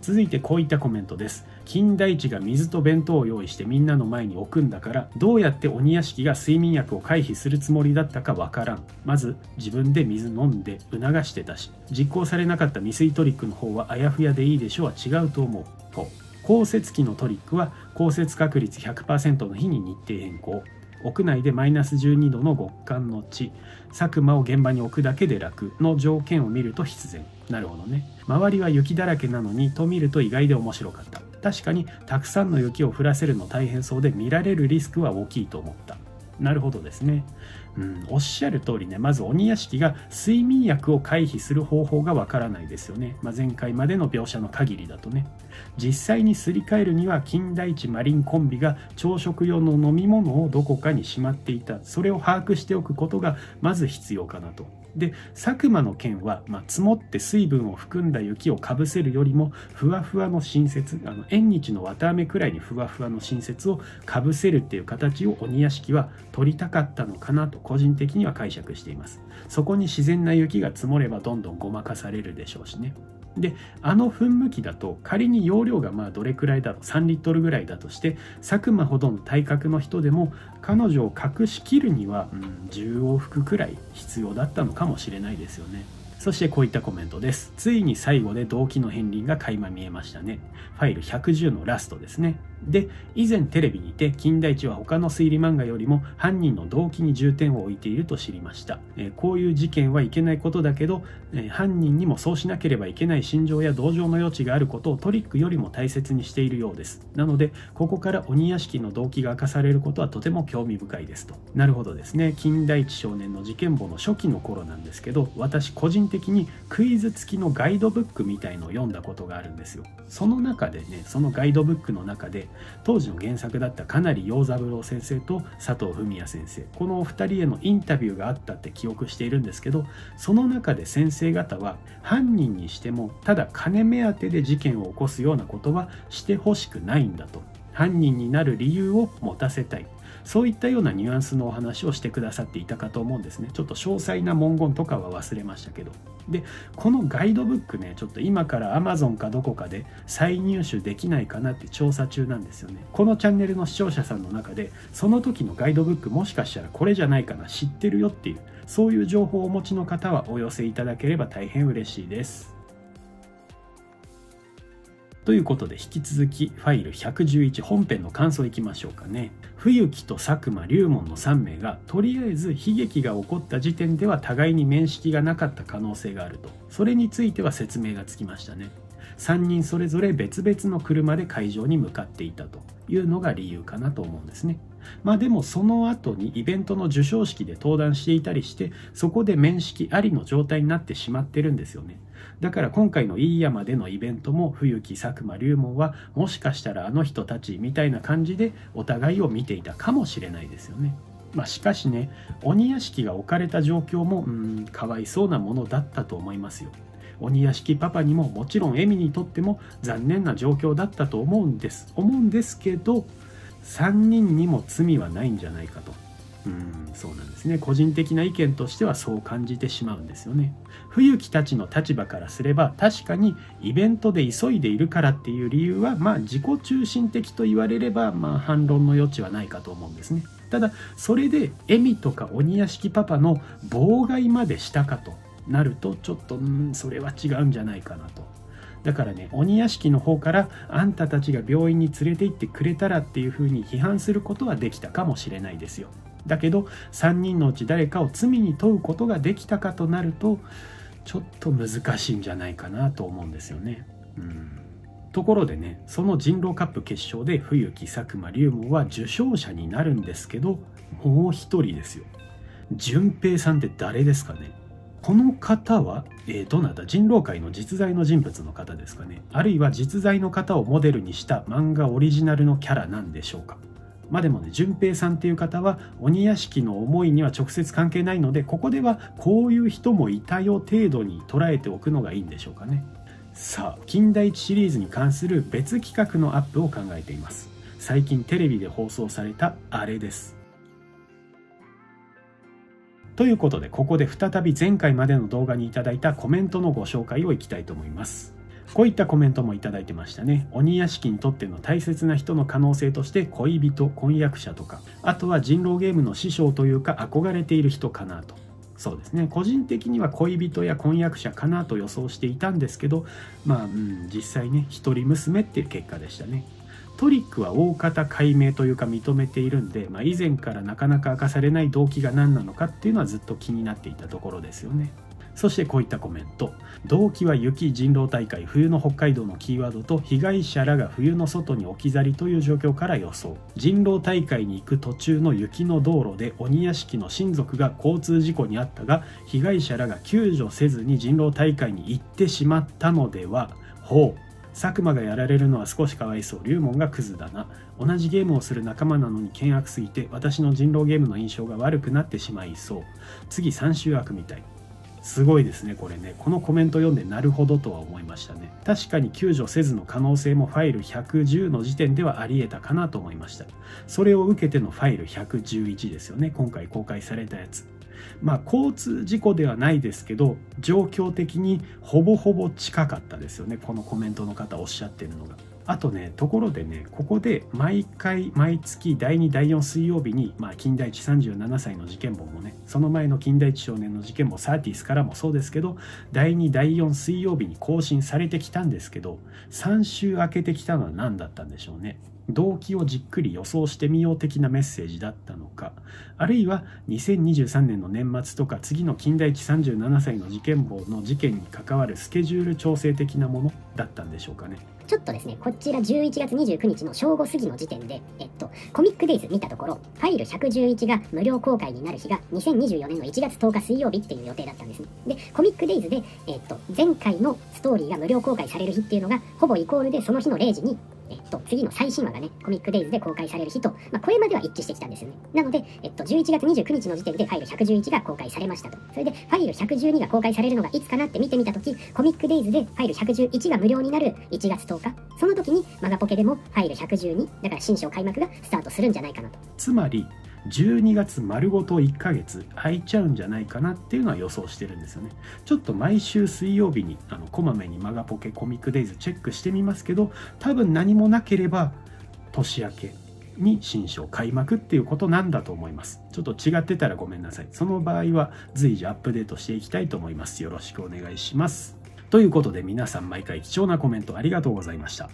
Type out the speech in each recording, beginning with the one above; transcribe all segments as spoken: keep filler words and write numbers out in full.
続いてこういったコメントです。金田一が水と弁当を用意してみんなの前に置くんだから、どうやって鬼屋敷が睡眠薬を回避するつもりだったかわからん。まず自分で水飲んで促してたし、実行されなかった未遂トリックの方はあやふやでいいでしょうは違うと思う。と降雪機のトリックは降雪確率 ひゃくパーセント の日に日程変更。屋内でマイナスじゅうにどの極寒の地、佐久間を現場に置くだけで楽の条件を見ると必然。なるほどね。周りは雪だらけなのにと見ると意外で面白かった。確かにたくさんの雪を降らせるの大変そうで見られるリスクは大きいと思った。なるほどですね。うん、おっしゃる通りね、まず鬼屋敷が睡眠薬を回避する方法がわからないですよね。まあ、前回までの描写の限りだとね。実際にすり替えるには金田一マリンコンビが朝食用の飲み物をどこかにしまっていた。それを把握しておくことがまず必要かなと。で佐久間の件は、まあ、積もって水分を含んだ雪をかぶせるよりもふわふわの新雪、あの縁日の綿あめくらいにふわふわの新雪をかぶせるっていう形を鬼屋敷は取りたかったのかなと個人的には解釈しています。そこに自然な雪が積もればどんどんごまかされるでしょうしね。であの噴霧器だと仮に容量がまあどれくらいだろう、さんリットルぐらいだとして佐久間ほどの体格の人でも彼女を隠しきるには、うん、じゅう往復くらい必要だったのかもしれないですよね。そしてこういったコメントです。ついに最後で動機の片鱗が垣間見えましたね。ファイルひゃくじゅうのラストですね。で以前テレビにて金田一は他の推理漫画よりも犯人の動機に重点を置いていると知りました。えー、こういう事件はいけないことだけど、えー、犯人にもそうしなければいけない心情や同情の余地があることをトリックよりも大切にしているようです。なのでここから鬼屋敷の動機が明かされることはとても興味深いですと。なるほどですね。金田一少年の事件簿の初期の頃なんですけど、私個人的にクイズ付きのガイドブックみたいのを読んだことがあるんですよ。その中でね、そのガイドブックの中で当時の原作だった金成陽三郎先生と佐藤文也先生、このお二人へのインタビューがあったって記憶しているんですけど、その中で先生方は犯人にしてもただ金目当てで事件を起こすようなことはしてほしくないんだと。犯人になる理由を持たせたい、そういったようなニュアンスのお話をしてくださっていたかと思うんですね。ちょっと詳細な文言とかは忘れましたけど。でこのガイドブックね、ちょっと今から アマゾン かどこかで再入手できないかなって調査中なんですよね。このチャンネルの視聴者さんの中でその時のガイドブックもしかしたらこれじゃないかな、知ってるよっていう、そういう情報をお持ちの方はお寄せいただければ大変嬉しいです。ということで引き続きファイルひゃくじゅういち本編の感想いきましょうかね。冬木と佐久間龍門のさん名がとりあえず悲劇が起こった時点では互いに面識がなかった可能性があると。それについては説明がつきましたね。さんにんそれぞれ別々の車で会場に向かっていたというのが理由かなと思うんですね。まあでもその後にイベントの授賞式で登壇していたりして、そこで面識ありの状態になってしまってるんですよね。だから今回の飯山でのイベントも冬木佐久間龍門はもしかしたらあの人たちみたいな感じでお互いを見ていたかもしれないですよね。まあしかしね、鬼屋敷が置かれた状況もうーんかわいそうなものだったと思いますよ。鬼屋敷パパにももちろんエミにとっても残念な状況だったと思うんです思うんですけど、さんにんにも罪はないんじゃないかと。うん、そうなんですね。個人的な意見としてはそう感じてしまうんですよね。冬木たちの立場からすれば確かにイベントで急いでいるからっていう理由はまあ自己中心的と言われればまあ反論の余地はないかと思うんですね。ただそれでエミとか鬼屋敷パパの妨害までしたかとなるとちょっとうんそれは違うんじゃないかなと。だからね、鬼屋敷の方からあんたたちが病院に連れて行ってくれたらっていうふうに批判することはできたかもしれないですよ。だけどさんにんのうち誰かを罪に問うことができたかとなるとちょっと難しいんじゃないかなと思うんですよね。うんところでね、その人狼カップ決勝で冬木佐久間龍門は受賞者になるんですけど、もう一人ですよ。順平さんって誰ですかね。この方は、えー、どなた、人狼界の実在の人物の方ですかね。あるいは実在の方をモデルにした漫画オリジナルのキャラなんでしょうか。まあでもね、順平さんっていう方は鬼屋敷の思いには直接関係ないので、ここではこういう人もいたよ程度に捉えておくのがいいんでしょうかね。さあ、金田一シリーズに関する別企画のアップを考えています。最近テレビで放送されたあれです。ということで、ここで再び前回までの動画にいただいたコメントのご紹介をいきたいと思います。 こういったコメントもいただいてましたね。鬼屋敷にとっての大切な人の可能性として恋人、婚約者とか、あとは人狼ゲームの師匠というか憧れている人かなと。そうですね、個人的には恋人や婚約者かなと予想していたんですけど、まあ、うん、実際ね一人娘っていう結果でしたね。トリックは大方解明というか認めているんで、まあ、以前からなかなか明かされない動機が何なのかっていうのはずっと気になっていたところですよね。そしてこういったコメント。動機は雪人狼大会冬の北海道のキーワードと被害者らが冬の外に置き去りという状況から予想。人狼大会に行く途中の雪の道路で鬼屋敷の親族が交通事故に遭ったが、被害者らが救助せずに人狼大会に行ってしまったのでは。ほう。佐久間がやられるのは少しかわいそう。龍門がクズだな。同じゲームをする仲間なのに険悪すぎて私の人狼ゲームの印象が悪くなってしまいそう。次三州悪みたい。すごいですねこれね。このコメント読んでなるほどとは思いましたね。確かに救助せずの可能性もファイルひゃくじゅうの時点ではありえたかなと思いました。それを受けてのファイルひゃくじゅういちですよね、今回公開されたやつ。まあ交通事故ではないですけど状況的にほぼほぼ近かったですよね、このコメントの方おっしゃってるのが。あとね、ところでね、ここで毎回毎月だいにだいよん水曜日に、まあ、金田一さんじゅうななさいの事件簿もね、その前の金田一少年の事件簿サーティスからもそうですけど、だいにだいよん水曜日に更新されてきたんですけど、さん週明けてきたのは何だったんでしょうね。動機をじっくり予想してみよう的なメッセージだったのか、あるいはにせんにじゅうさんねんの年末とか次の金田一さんじゅうななさいの事件簿の事件に関わるスケジュール調整的なものだったんでしょうかね。 ちょっとですね、こちらじゅういちがつにじゅうくにちの正午過ぎの時点で、えっと、コミックデイズ見たところ、ファイルひゃくじゅういちが無料公開になる日がにせんにじゅうよねんのいちがつとおか水曜日っていう予定だったんですね。で、コミックデイズで、えっと、前回のストーリーが無料公開される日っていうのが、ほぼイコールでその日のれいじに、えっと、次の最新話がね、コミックデイズで公開される日と、まあ、これまでは一致してきたんですよね。なので、えっと、じゅういちがつにじゅうくにちの時点でファイルひゃくじゅういちが公開されましたと。それで、ファイルひゃくじゅうにが公開されるのがいつかなって見てみたとき、コミックデイズでファイルひゃくじゅういちが無料になるいちがつとおか、その時にマガポケでもファイルひゃくじゅうに、だから新章開幕がスタートするんじゃないかなと。 つまり、じゅうにがつ丸ごといっかげつ空いちゃうんじゃないかなっていうのは予想してるんですよね。ちょっと毎週水曜日にあのこまめにマガポケコミックデイズチェックしてみますけど、多分何もなければ年明けに新章開幕っていうことなんだと思います。ちょっと違ってたらごめんなさい。その場合は随時アップデートしていきたいと思います。よろしくお願いします。ということで皆さん毎回貴重なコメントありがとうございました。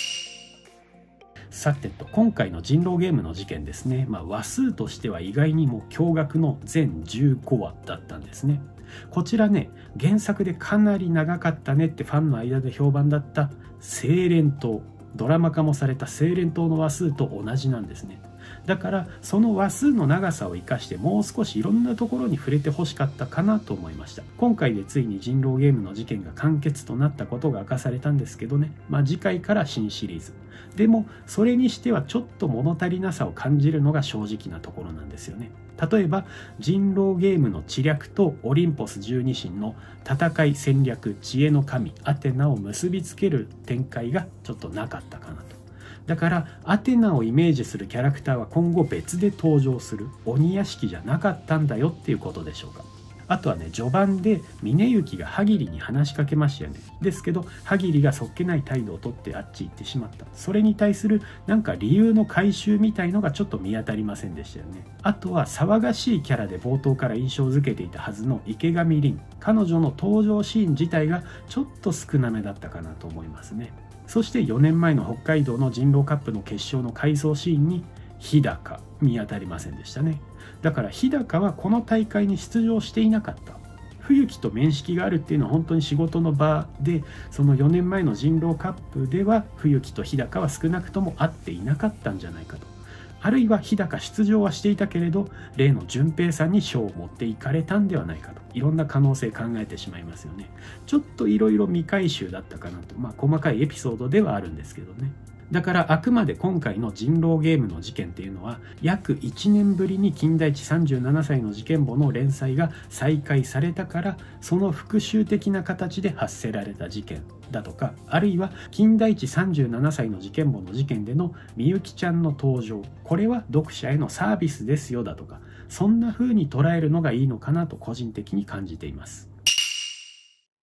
さてと、今回の人狼ゲームの事件ですね、まあ、話数としては意外にも驚愕の全じゅうごわだったんですね。こちらね、原作でかなり長かったねってファンの間で評判だった精錬島、ドラマ化もされた精錬島の話数と同じなんですね。だからその話数の長さを生かしてもう少しいろんなところに触れてほしかったかなと思いました。今回でついに人狼ゲームの事件が完結となったことが明かされたんですけどね、まあ次回から新シリーズでもそれにしてはちょっと物足りなさを感じるのが正直なところなんですよね。例えば人狼ゲームの知略とオリンポス十二神の戦い戦略知恵の神アテナを結びつける展開がちょっとなかったかなと。だからアテナをイメージするキャラクターは今後別で登場する鬼屋敷じゃなかったんだよっていうことでしょうか。あとはね、序盤で峰行が歯切に話しかけましたよね。ですけど歯切がそっけない態度をとってあっち行ってしまった。それに対するなんか理由の回収みたいのがちょっと見当たりませんでしたよね。あとは騒がしいキャラで冒頭から印象づけていたはずの池上凛、彼女の登場シーン自体がちょっと少なめだったかなと思いますね。そしてよねんまえの北海道の人狼カップの決勝の回想シーンに日高見当たりませんでしたね。だから日高はこの大会に出場していなかった。冬木と面識があるっていうのは本当に仕事の場で、そのよねんまえの人狼カップでは冬木と日高は少なくとも会っていなかったんじゃないかと。あるいは日高出場はしていたけれど例の順平さんに賞を持っていかれたんではないかと、いろんな可能性考えてしまいますよね。ちょっといろいろ未回収だったかなと、まあ細かいエピソードではあるんですけどね。だからあくまで今回の人狼ゲームの事件っていうのは約いちねんぶりに金田一さんじゅうななさいの事件簿の連載が再開されたから、その復習的な形で発せられた事件だとか、あるいは金田一さんじゅうななさいの事件簿の事件でのみゆきちゃんの登場、これは読者へのサービスですよだとか、そんな風に捉えるのがいいのかなと個人的に感じています。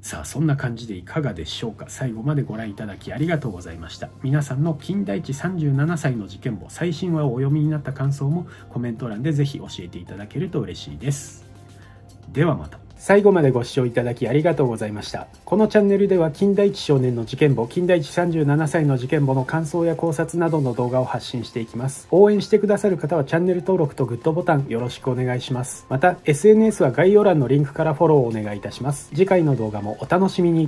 さあそんな感じでいかがでしょうか。最後までご覧いただきありがとうございました。皆さんの金田一さんじゅうななさいの事件簿最新話をお読みになった感想もコメント欄でぜひ教えていただけると嬉しいです。ではまた。最後までご視聴いただきありがとうございました。このチャンネルでは金田一少年の事件簿、金田一さんじゅうななさいの事件簿の感想や考察などの動画を発信していきます。応援してくださる方はチャンネル登録とグッドボタンよろしくお願いします。また エスエヌエス は概要欄のリンクからフォローをお願いいたします。次回の動画もお楽しみに。